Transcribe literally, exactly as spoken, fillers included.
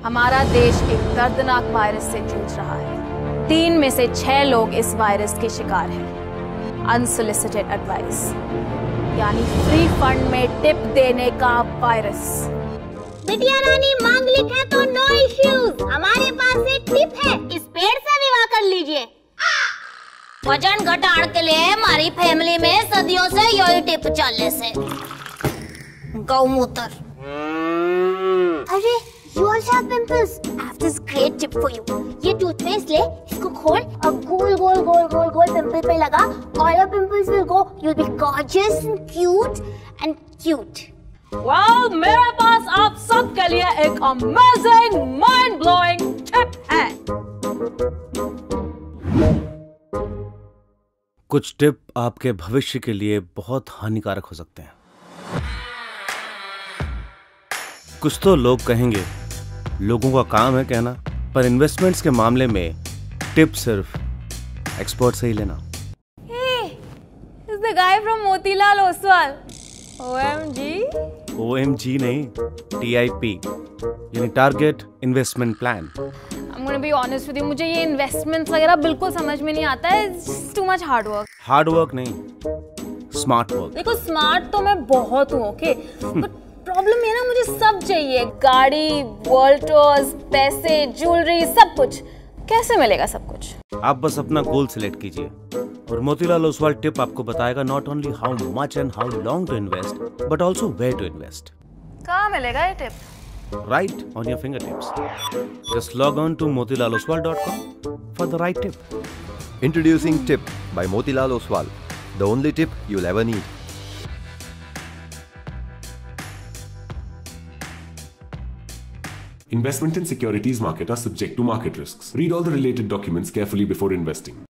हमारा देश एक दर्दनाक वायरस से जूझ रहा है। तीन में से छह लोग इस वायरस के शिकार हैं। अनसोलिसिटेड एडवाइस यानी फ्री फंड में टिप देने का वायरस। बिटिया रानी मांगलिक है तो नो इश्यूज, हमारे पास एक टिप है, इस पेड़ से विवाह कर लीजिए। वजन घटाने के लिए हमारी फैमिली में सदियों से यही टिप चलने से गौमूत्र। अरे you also have pimples. I have this great tip for you. ये टूथपेस्ट ले, इसको खोल और गोल गोल गोल गोल गोल पिंपल पे लगा। All your pimples will go. You'll be gorgeous and cute and cute. Well, मेरे पास आप सबके लिए एक amazing, mind-blowing tip है। कुछ टिप आपके भविष्य के लिए बहुत हानिकारक हो सकते हैं। कुछ तो लोग कहेंगे लोगों का काम है कहना, पर इन्वेस्टमेंट्स के मामले में टिप सिर्फ एक्सपर्ट से ही लेना। Hey, is the guy from Motilal Oswal? O M G? O M G नहीं, T I P यानी target investment plan. I'm gonna be honest with you, मुझे ये इन्वेस्टमेंट्स वगैरह बिल्कुल समझ में नहीं आता है। It's too much hard work. Hard work नहीं, स्मार्ट वर्क। देखो स्मार्ट तो मैं बहुत हूँ, ओके, बट प्रॉब्लम ये ना मुझे सब चाहिए, गाड़ी, वर्ल्ड टूर्स, पैसे, ज्वेलरी, सब कुछ। कैसे मिलेगा सब कुछ? आप बस अपना गोल सिलेक्ट कीजिए और मोतीलाल ओसवाल टिप आपको बताएगा not only how much and how long to invest but also where to invest. कहाँ मिलेगा ये tip? Right on your fingertips. Just log on to motilal oswal dot com for the right tip. Introducing Tip by Motilal Oswal, the only tip you'll ever need. Investment in securities market are subject to market risks. Read all the related documents carefully before investing.